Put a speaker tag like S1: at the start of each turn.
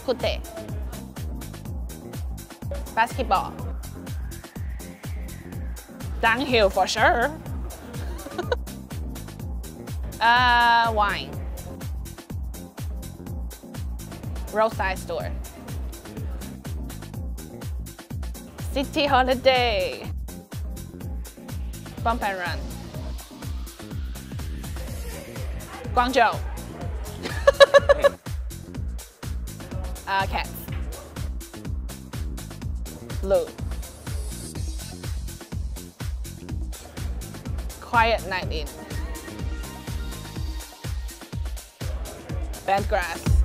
S1: Bakute. Basketball. Downhill for sure. Wine. Roadside store. City holiday. Bump and run. Guangzhou. Cats. Blue. Quiet night in. Bad grass.